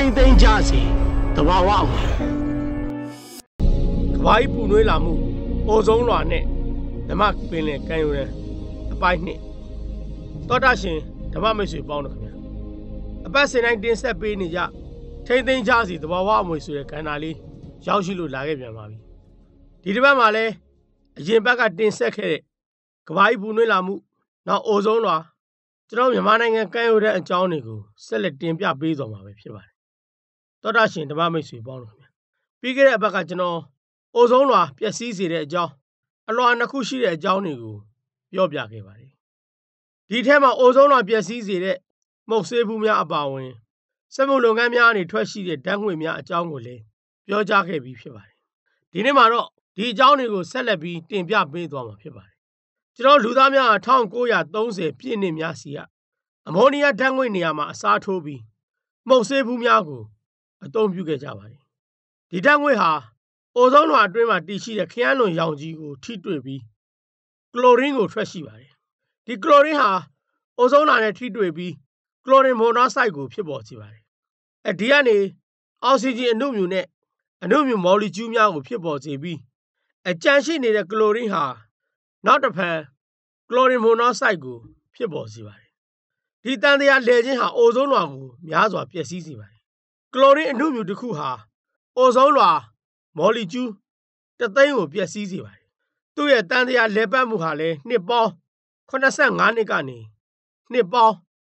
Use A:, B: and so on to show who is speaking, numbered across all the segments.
A: သိမ်းကြစေတဘာဝမှာကဘာကြီးပူနွေးလာမှုအိုဆုံးလွာနဲ့ဓမ္မပင်လယ်ကမ်းရိုးတန်းအပိုင်းနှစ်သောတာရှင်ဓမ္မမိတ်ဆွေပေါင်းတို့ခင်ဗျာအပတ်စဉ်တိုင်းတင်ဆက်ပေးနေကြထိမ့်သိမ်းကြစီတဘာဝအမွေဆိုတဲ့ကဏ္ဍလေးရောက်ရှိလို့လာခဲ့ပြန်ပါပြီဒီတစ်ပတ်မှာလည်းအရင်ဘက်ကတင်ဆက်ခဲ့တဲ့ကဘာကြီးပူနွေးလာမှုနောက်အိုဆုံးလွာကျွန်တော်မြန်မာနိုင်ငံကမ်းရိုးတန်းအကြောင်းတွေကိုဆက်လက်တင်ပြပေးသွားမှာပဲဖြစ်ပါတယ်သောတာရှင်ဓမ္မမိတ်ဆွေပေါင်းတို့ခင်ဗျာပြီးခဲ့တဲ့အပတ်ကကျွန်တော်အိုဆုံးလွာပျက်စီးစေတဲ့အကြောင်းအလွာနှစ်ခုရှိတဲ့အကြောင်းတွေကိုပြောပြခဲ့ပါတယ်ဒီထဲမှာအိုဆုံးလွာပျက်စီးစေတဲ့မှုတ်ဆေးဘူးများအပါအဝင်စက်မှုလုပ်ငန်းများအနေထွက်ရှိတဲ့ဓာတ်ငွေများအကြောင်းကိုလည်းပြောကြားခဲ့ပြီးဖြစ်ပါတယ်ဒီနေ့မှာတော့ဒီအကြောင်းတွေကိုဆက်လက်ပြီးတင်ပြပေးသွားမှာဖြစ်ပါတယ်ကျွန်တော်လူသားများ1930ပြည့်နှစ်များစီကအမိုနီယာဓာတ်ငွေနေရာမှာအစားထိုးပြီးမှုတ်ဆေးဘူးများကိုအသုံးပြုခဲ့ကြပါတယ်ဒီဓာတ်ငွေဟာအိုဆုံးလွှာအတွင်းမှာတည်ရှိတဲ့ခရမ်းလွန်ရောင်ကြီးကိုထိတွေ့ပြီးကလိုရင်းကိုထွက်ရှိပါတယ်ဒီကလိုရင်းဟာအိုဆုံးလွှာနဲ့ထိတွေ့ပြီးကလိုရင်မိုနော့ဆိုက်ကိုဖြစ်ပေါ်စေပါတယ်ဒီကနေအောက်ဆီဂျင်အနုမြူနဲ့အနုမြူမော်လီကျူးများကိုဖြစ်ပေါ်စေပြီးကြန့်ရှိနေတဲ့ကလိုရင်းဟာနောက်တစ်ဖန်ကလိုရင်မိုနော့ဆိုက်ကိုဖြစ်ပေါ်စေပါတယ်ဒီတန်တရားလဲခြင်းဟာအိုဆုံးလွှာကိုများစွာပျက်စီးစေပါတယ်ကလိုရင်းအနုမြူတစ်ခုဟာအိုဆုံးလွှာမော်လီကျူးတသိန်းကိုပျက်စီးစေပါတယ်သူ့ရဲ့တန်တရားလဲပတ်မှုဟာလည်းနှစ်ပေါင်း85နှစ်ကနေနှစ်ပေါင်း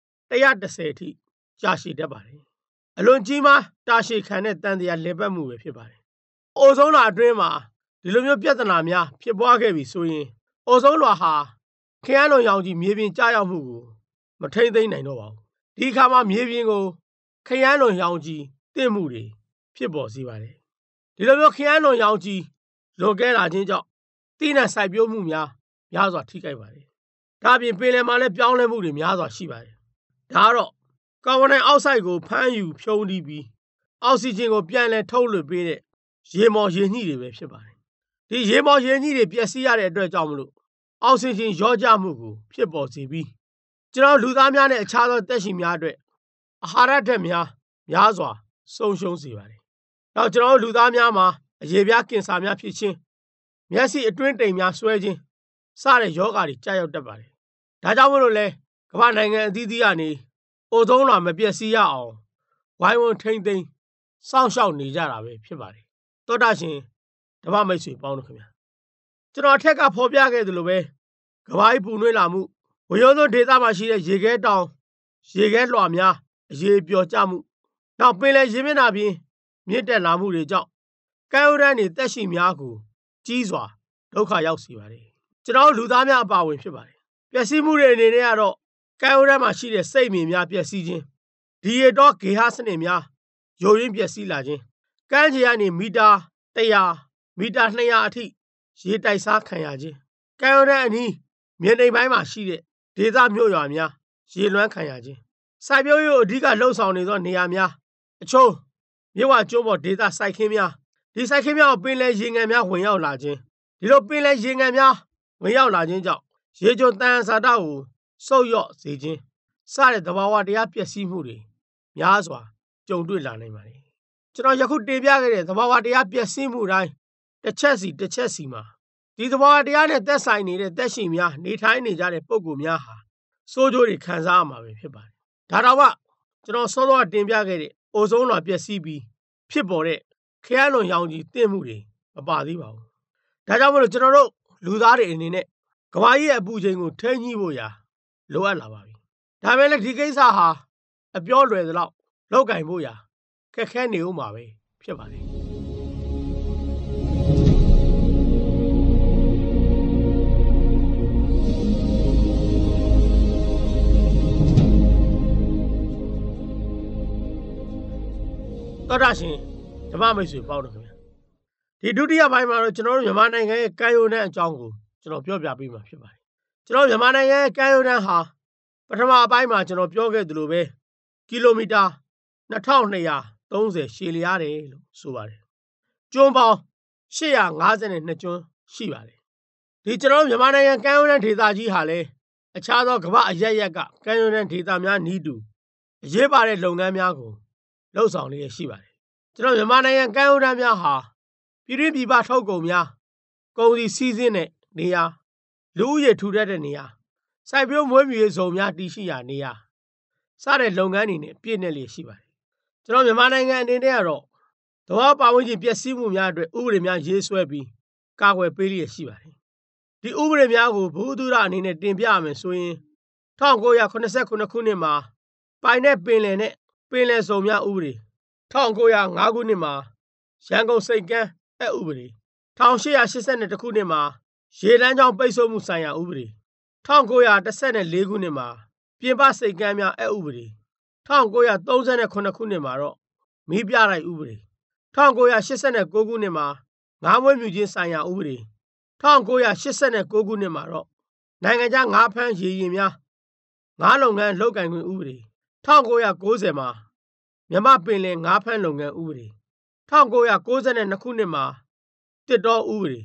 A: 110အထိကြာရှည်တတ်ပါတယ်အလွန်ကြီးမားတာရှည်ခံတဲ့တန်တရားလဲပတ်မှုပဲဖြစ်ပါတယ်အိုဆုံးလွှာအတွင်းမှာဒီလိုမျိုးပြဿနာများဖြစ်ပွားခဲ့ပြီဆိုရင်အိုဆုံးလွှာဟာခရမ်းလွန်ရောင်ကြီးမြေပြင်ကျရောက်မှုကိုမထိမ့်သိမ်းနိုင်တော့ပါဘူးဒီအခါမှာမြေပြင်ကိုခရမ်းလွန်ရောင်ကြီးတင့်မှုတွေဖြစ်ပေါ်စေပါတယ်ဒီလိုမျိုးခရမ်းလွန်ရောင်ကြီးလွန်ကဲလာခြင်းကြောင့်တိနဲ့စိုက်ပျိုးမှုများစွာထိခိုက်ပါတယ်ဒါအပြင်ပင်လယ်မှာလည်းပြောင်းလဲမှုတွေများစွာရှိပါတယ်ဒါကတော့ကာဗွန်ဒိုင်အောက်ဆိုက်ကိုဖမ်းယူဖြုံးတီးပြီးအောက်ဆီဂျင်ကိုပြန်လည်ထုတ်လွှတ်ပေးတဲ့ရေမော်ရေညှိတွေပဲဖြစ်ပါတယ်ဒီရေမော်ရေညှိတွေပျက်စီးရတဲ့အတွက်ကြောင့်မလို့အောက်ဆီဂျင်ရောကြမှုကိုဖြစ်ပေါ်စေပြီးကျွန်တော်လူသားများနဲ့အခြားသောသက်ရှိများအတွက်အာဟာရဓာတ်များစွာဆုံးရှုံးစေပါတယ်နောက်ကျွန်တော်လူသားများမှာအရေပြားကင်ဆာများဖြစ်ခြင်းမျက်စိအတွင်းတိမ်များဆွဲခြင်းစတဲ့ရောဂါတွေကြာရောက်တတ်ပါတယ်ဒါကြောင့်မို့လို့လဲကမ္ဘာနိုင်ငံအသီးသီးကနေအိုဆုံးလွှာမပျက်စီးရအောင်ဝိုင်းဝန်းထိမ့်သိမ်းစောင့်ရှောက်နေကြတာပဲဖြစ်ပါတယ်သောတာရှင်ဓမ္မမိတ်ဆွေပေါင်းတို့ခင်ဗျာကျွန်တော်အထက်ကဖော်ပြခဲ့သလိုပဲကမ္ဘာကြီးပူနွေးလာမှုဝေရိုးစွန်းဒေသမှာရှိတဲ့ရေခဲတောင်ရေခဲလွှာများအရေပျော်ကျမှုနောက်ပင်လယ်ရေမျက်နှာပြင်မြင့်တက်လာမှုတွေကြောင့်ကမ်းရိုးတန်းတွေတက်ရှိများကိုကြီးစွာဒုက္ခရောက်စေပါတယ်ကျွန်တော်လူသားများအပါအဝင်ဖြစ်ပါတယ်ပျက်စီးမှုတွေအနေနဲ့ကတော့ကမ်းရိုးတန်းမှာရှိတဲ့စိတ်မြေများပျက်စီးခြင်းဒီရေတော့ဂေဟစနစ်များယိုရင်းပျက်စီးလာခြင်းကမ်းခြေကနေမီတာ100မီတာ200အထိရေတိုက်စားခံရခြင်းကမ်းရိုးတန်းအနီးမြေနိမ့်ပိုင်းမှာရှိတဲ့ဒေသမြို့ရွာများရေလွှမ်းခံရခြင်းစိုက်ပျိုးရေးအဓိကလှုပ်ဆောင်နေသောနေရာများအချို့မြစ်ဝကျွန်းပေါ်ဒေသစိုက်ခင်းများဒီစိုက်ခင်းများကိုပင်လယ်ရေငံများဝင်ရောက်လာခြင်းဒီလိုပင်လယ်ရေငံများဝင်ရောက်လာခြင်းကြောင့်ရေကြိုတန်ဆာတကိုဆုတ်ယော့စေခြင်းစတဲ့သဘာဝတရားပျက်စီးမှုတွေများစွာကြုံတွေ့လာနိုင်ပါတယ်ကျွန်တော်ယခုတင်ပြခဲ့တဲ့သဘာဝတရားပျက်စီးမှုတိုင်းတစ်ချက်စီမှာဒီသဘာဝတရားနဲ့သက်ဆိုင်နေတဲ့သက်ရှိများနေထိုင်နေကြတဲ့ပုဂ္ဂိုလ်များဟာစိုးကျိုးတွေခံစားရမှာပဲဖြစ်ပါတယ်ဒါတော့ကကျွန်တော်စောစောတင်ပြခဲ့တဲ့အိုဆုံးလွှာပျက်စီးပြီးဖြစ်ပေါ်တဲ့ခရမ်းလွန်ရောင်ကြီးတင့်မှုတွေမပါသေးပါဘူးဒါကြောင့်မလို့ကျွန်တော်တို့လူသားတွေအနေနဲ့ကမ္ဘာကြီးရဲ့အပူချိန်ကိုထိန်းညှိဖို့ရာလိုအပ်လာပါပြီဒါပေမဲ့လည်းဒီကိစ္စဟာအပြောလွယ်သလောက်လောက်ကင်ဖို့ရာခက်ခဲနေဦးမှာပဲဖြစ်ပါတယ်သောတာရှင်ဓမ္မမိတ်ဆွေပေါင်းတို့ခင်ဗျာဒီဒုတိယပိုင်းမှာတော့ကျွန်တော်တို့မြန်မာနိုင်ငံရဲ့ကမ်းရိုးတန်းအကြောင်းကိုကျွန်တော်ပြောပြပေးမှာဖြစ်ပါတယ်ကျွန်တော်မြန်မာနိုင်ငံရဲ့ကမ်းရိုးတန်းဟာပထမအပိုင်းမှာကျွန်တော်ပြောခဲ့သလိုပဲကီလိုမီတာ2230ရှည်လျားတယ်လို့ဆိုပါတယ်ကျွန်းပေါင်း852ကျွန်းရှိပါတယ်ဒီကျွန်တော်မြန်မာနိုင်ငံကမ်းရိုးတန်းဒေသကြီးဟာလည်းအခြားသောကမ္ဘာအရပ်ရပ်ကကမ်းရိုးတန်းဒေသများနီးတူအရေးပါတဲ့လုပ်ငန်းများကိုလှုပ်ဆောင်လျက်ရှိပါတယ်ကျွန်တော်မြန်မာနိုင်ငံကမ်းရိုးတန်းများဟာပြည်တွင်းပြည်ပထုတ်ကုန်များကုန်စည်စည်းစိမ်တဲ့နေရာလူဦးရေထူထပ်တဲ့နေရာစိုက်ပျိုးမွေးမြူရေးဇုံများတည်ရှိရာနေရာစတဲ့လုပ်ငန်းတွေနဲ့ပြည့်နေလျက်ရှိပါတယ်ကျွန်တော်မြန်မာနိုင်ငံအနေနဲ့ကတော့သဘာဝပတ်ဝန်းကျင်ပျက်စီးမှုများအတွက်ဥပဒေများရေးဆွဲပြီးကာကွယ်ပေးလျက်ရှိပါတယ်ဒီဥပဒေများကိုဘုသူရအနေနဲ့တင်ပြရမယ်ဆိုရင်1989ခုနှစ်မှာပိုင်တဲ့ပင်လယ်နဲ့ပင်လယ်စုံများဥပဒေ1905ခုနှစ်မှာရန်ကုန်စိတ်ကမ်းအက်ဥပဒေ1882ခုနှစ်မှာရေလမ်းကြောင်းပိတ်ဆို့မှုဆိုင်ရာဥပဒေ1914ခုနှစ်မှာပြင်ပစိတ်ကမ်းများအက်ဥပဒေ1938ခုနှစ်မှာတော့မီးပြတိုက်ဥပဒေ1989ခုနှစ်မှာငါးမွေးမြူခြင်းဆိုင်ရာဥပဒေ1989ခုနှစ်မှာတော့နိုင်ငံခြားငါးဖမ်းရေယာဉ်များငါးလုပ်ငန်းလုပ်ကိုင်ခွင့်ဥပဒေ1990မှာမြန်မာပင်လယ်ငါးဖမ်းလုပ်ငန်းဥပဒေ1992ခုနှစ်မှာတစ်တောဥပဒေ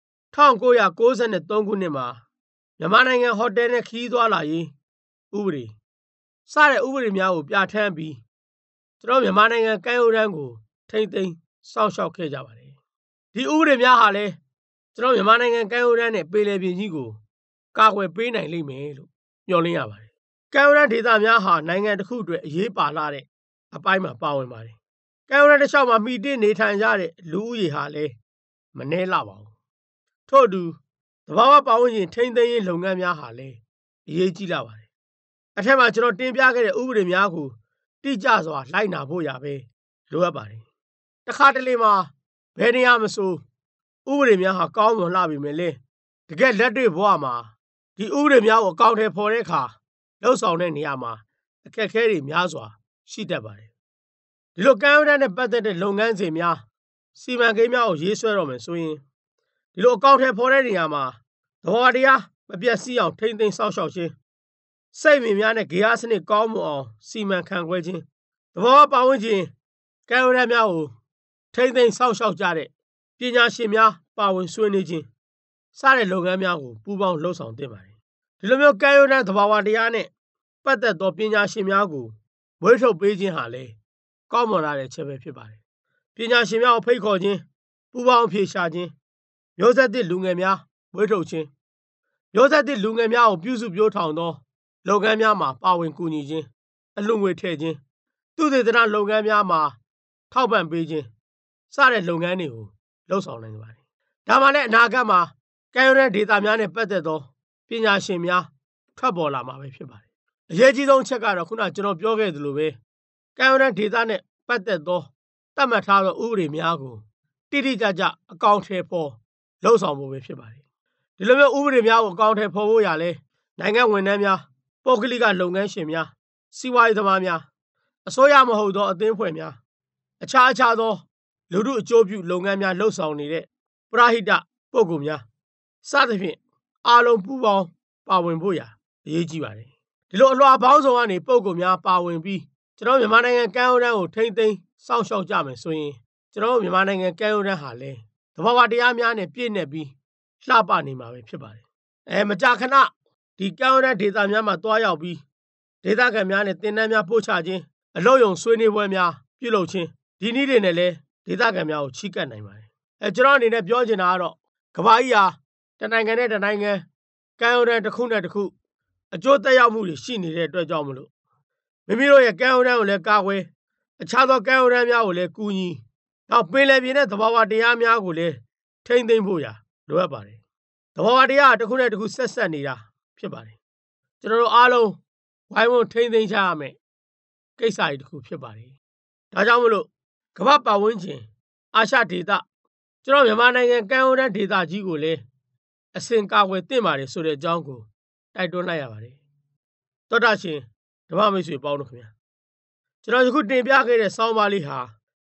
A: 1993ခုနှစ်မှာမြန်မာနိုင်ငံဟိုတယ်နဲ့ခရီးသွားလာရေးဥပဒေစတဲ့ဥပဒေများကိုပြဋ္ဌာန်းပြီးကျွန်တော်မြန်မာနိုင်ငံကမ်းရိုးတန်းကိုထိမ့်သိမ်းစောင့်ရှောက်ခဲ့ကြပါတယ်ဒီဥပဒေများဟာလည်းကျွန်တော်မြန်မာနိုင်ငံကမ်းရိုးတန်းနဲ့ပင်လယ်ပြင်ကြီးကိုကာကွယ်ပေးနိုင်လိမ့်မယ်လို့မျှော်လင့်ရပါတယ်ကမ်းရိုးတန်းဒေသများဟာနိုင်ငံတစ်ခုအတွက်အရေးပါလာတဲ့အပိုင်းမှာပါဝင်ပါတယ်ကမ်းရိုးတန်းတစ်လျှောက်မှာမှီတင်းနေထိုင်ကြတဲ့လူဦးရေဟာလည်းမနည်းလှပါဘူးထို့အတူသဘာဝပတ်ဝန်းကျင်ထိန်းသိမ်းရေးလုပ်ငန်းများဟာလည်းအရေးကြီးလာပါတယ်အထက်မှာကျွန်တော်တင်ပြခဲ့တဲ့ဥပဒေများကိုတိကျစွာလိုက်နာဖို့ရပဲလိုအပ်ပါတယ်တခါတလေမှာဘယ်နေရာမဆိုဥပဒေများဟာကောင်းမွန်လှပြီမယ်လေတကယ်လက်တွေ့ဘဝမှာဒီဥပဒေများကိုအကောင့်ထဲပေါ်တဲ့အခါလှုပ်ဆောင်တဲ့နေရာမှာအခက်အခဲတွေများစွာရှိတတ်ပါတယ်ဒီလိုကမ်းရိုးတန်းနဲ့ပတ်သက်တဲ့လုပ်ငန်းစဉ်များစီမံကိန်းများကိုရေးဆွဲတော့မယ်ဆိုရင်ဒီလိုအကောင့်ထဲပေါ်တဲ့နေရာမှာသဘာဝတရားမပြတ်စီးအောင်ထိမ့်သိမ်းစောင့်ရှောက်ခြင်းစိတ်မြင်များနဲ့ဂေဟစနစ်ကောင်းမွန်အောင်စီမံခန့်ခွဲခြင်းသဘာဝပတ်ဝန်းကျင်ကမ်းရိုးတန်းများကိုထိမ့်သိမ်းစောင့်ရှောက်ကြတဲ့ပညာရှင်များပါဝင်ဆွေးနွေးခြင်းစတဲ့လုပ်ငန်းများကိုပူးပေါင်းလှုပ်ဆောင်သင့်ပါတယ်ဒီလိုမျိုးကမ်းရိုးတန်းသဘာဝတရားနဲ့ပတ်သက်သောပညာရှင်များကိုမွေးထုတ်ပေးခြင်းဟာလည်းကောင်းမွန်လာတဲ့ချက်ပဲဖြစ်ပါတယ်ပညာရှင်များကိုဖိတ်ခေါ်ခြင်းပူးပေါင်းအဖြေရှာခြင်းမျိုးဆက်သစ်လူငယ်များမွေးထုတ်ခြင်းမျိုးဆက်သစ်လူငယ်များကိုပြုစုပြောထောင်သောလုပ်ငန်းများမှာပါဝင်ကူညီခြင်းအလှူငွေထည့်ခြင်းသူတေသနလုပ်ငန်းများမှာထောက်ပံ့ပေးခြင်းစတဲ့လုပ်ငန်းတွေကိုလှုပ်ဆောင်နိုင်ပါတယ်ဒါမှလည်းအနာဂတ်မှာကမ်းရိုးတန်းဒေသများနဲ့ပတ်သက်သောပညာရှင်များထွက်ပေါ်လာမှာပဲဖြစ်ပါတယ်အရေးကြီးဆုံးအချက်ကတော့ခုနကျွန်တော်ပြောခဲ့သလိုပဲကမ်းရိုးတန်းဒေသနဲ့ပတ်သက်သောသတ်မှတ်ထားသောဥပဒေများကိုတိတိကျကျအကောင့်ထဲပေါ်လှုပ်ဆောင်ဖို့ပဲဖြစ်ပါတယ်ဒီလိုမျိုးဥပဒေများကိုအကောင့်ထဲပေါ်ဖို့ရလဲနိုင်ငံဝန်ထမ်းများပုဂ္ဂလိကလုပ်ငန်းရှင်များစီးပွားရေးသမားများအစိုးရမဟုတ်သောအသင်းအဖွဲ့များအခြားသောလူထုအကျိုးပြုလုပ်ငန်းများလှုပ်ဆောင်နေတဲ့ပရဟိတပုဂ္ဂိုလ်များစသဖြင့်အားလုံးပူးပေါင်းပါဝင်ဖို့ရာအရေးကြီးပါတယ်ဒီလိုအလွှာပေါင်းစုံကနေပုဂ္ဂိုလ်များပါဝင်ပြီးကျွန်တော်မြန်မာနိုင်ငံကမ်းရိုးတန်းကိုထိမ့်သိမ်းစောင့်ရှောက်ကြမယ်ဆိုရင်ကျွန်တော်မြန်မာနိုင်ငံကမ်းရိုးတန်းဟာလည်းသဘာဝတရားများနဲ့ပြည့်နေပြီးလှပနေမှာပဲဖြစ်ပါတယ်မကြာခဏဒီကမ်းရိုးတန်းဒေသများမှာတွားရောက်ပြီးဒေသခံများနဲ့သင်တန်းများပို့ချခြင်းအလုပ်ရုံဆွေးနွေးပွဲများပြုလုပ်ခြင်းဒီနည်းတွေနဲ့လည်းဒေသခံများကိုချီးကပ်နိုင်ပါတယ်ကျွန်တော်အနေနဲ့ပြောချင်တာကတော့ကမ္ဘာကြီးဟာတနိုင်ငံနဲ့တနိုင်ငံကမ်းရိုးတန်းတစ်ခုနဲ့တစ်ခုအကျိုးသက်ရောက်မှုတွေရှိနေတဲ့အတွက်ကြောင့်မလို့မိမိတို့ရဲ့ကမ်းရိုးတန်းကိုလည်းကာကွယ်အခြားသောကမ်းရိုးတန်းများကိုလည်းကူညီနောက်ပင်လယ်ပြင်နဲ့သဘာဝတရားများကိုလည်းထိမ့်သိမ်းဖို့ရာလိုအပ်ပါတယ်သဘာဝတရားတစ်ခုနဲ့တစ်ခုဆက်ဆက်နေတာဖြစ်ပါတယ်ကျွန်တော်တို့အားလုံးဝိုင်းဝန်းထိမ့်သိမ်းကြရမယ်ကိစ္စကြီးတစ်ခုဖြစ်ပါတယ်ဒါကြောင့်မလို့ကမ္ဘာပတ်ဝန်းကျင်အာရှဒေသကျွန်တော်မြန်မာနိုင်ငံကမ်းရိုးတန်းဒေသကြီးကိုလည်းအစဉ်ကာကွယ်သင့်ပါတယ်ဆိုတဲ့အကြောင်းကိုတိုက်တွန်းလိုက်ရပါတယ်သောတာရှင်ဓမ္မမိတ်ဆွေပေါင်းတို့ခင်ဗျာကျွန်တော်ယခုတင်ပြခဲ့တဲ့ဆောင်းပါးလေးဟာ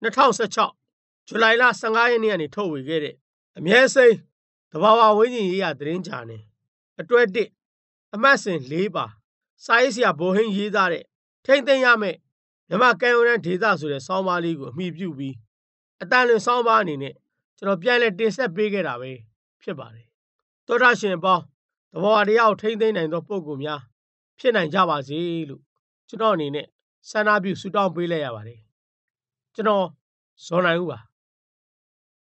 A: 2016ဇူလိုင်လ15ရက်နေ့ကနေထုတ်ဝေခဲ့တဲ့အမြဲစိမ်းသဘာဝဝန်းကျင်ရေးရာသတင်းဂျာနယ်အတွဲ1အမှတ်စဉ်4ပါစာရေးဆရာဘိုဟင်းရေးသားတဲ့ထိမ့်သိမ်းရမယ့်မြန်မာကမ်းရိုးတန်းဒေသဆိုတဲ့ဆောင်းပါးလေးကိုအမိပြုပြီးအတန်လွင်ဆောင်းပါးအနေနဲ့ကျွန်တော်ပြန်လည်တင်ဆက်ပေးခဲ့တာပဲဖြစ်ပါတယ်သောတာရှင်ပေါင်းသဘာဝတရားကိုထိမ့်သိမ်းနိုင်သောပုဂ္ဂိုလ်များဖြစ်နိုင်ကြပါစေလို့ကျွန်တော်အနေနဲ့ဆန္ဒပြုဆုတောင်းပေးလိုက်ရပါတယ်ကျွန်တော်ဇော်နိုင်ဦးပါ